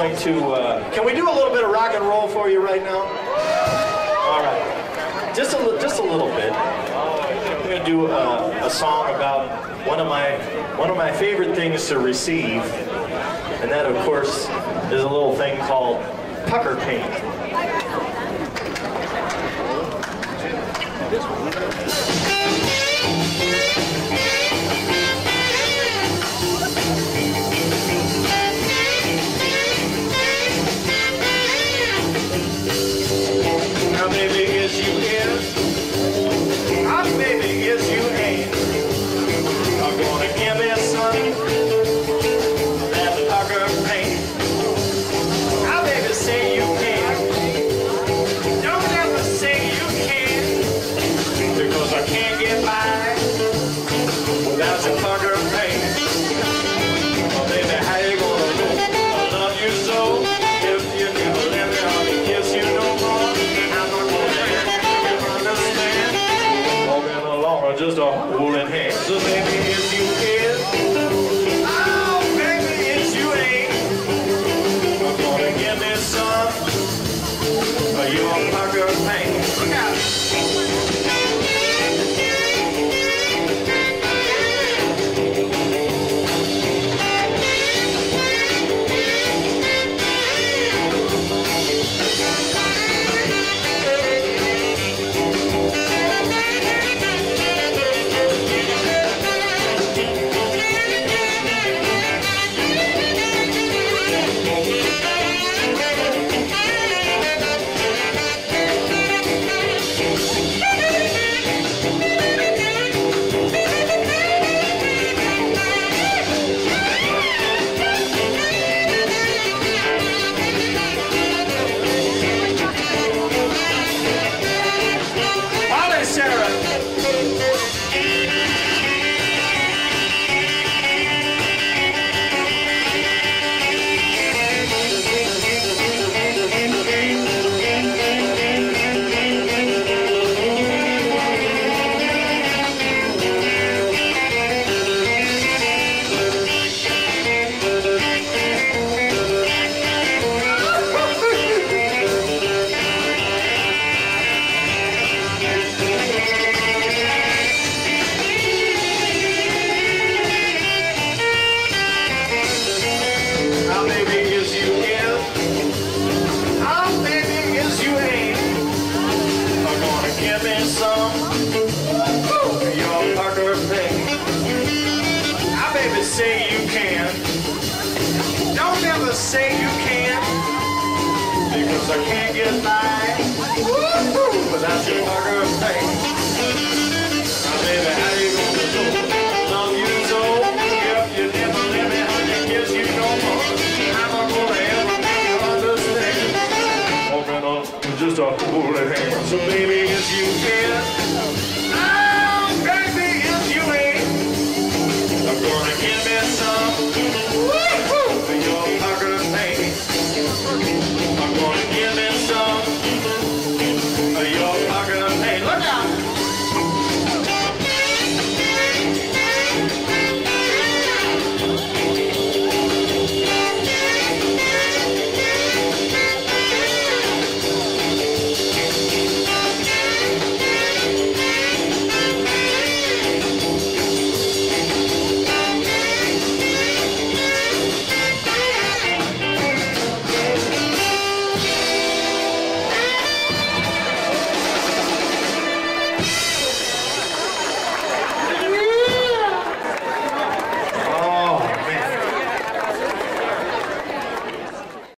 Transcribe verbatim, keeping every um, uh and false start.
going to, uh, can we do a little bit of rock and roll for you right now? All right, just a, li just a little bit. I'm going to do a, a song about one of my one of my favorite things to receive, and that, of course, is a little thing called pucker paint. Now, baby, is you in? Now, baby, is you ain't? I'm gonna give me some that pucker paint. Now, baby, say you can. Don't ever say you can't, because I can't get by without your pucker paint. Oh, baby, how you gonna do? I love you so. If you never let me, I'll kiss you no more. I'm not gonna let you understand. Walking along or just a holding hands. So baby, if you is, oh baby, if you ain't, I'm gonna give me some of your pucker paint. Look out. Say you can. Don't ever say you can't, because I can't get by without your pucker paint. Now, baby, how you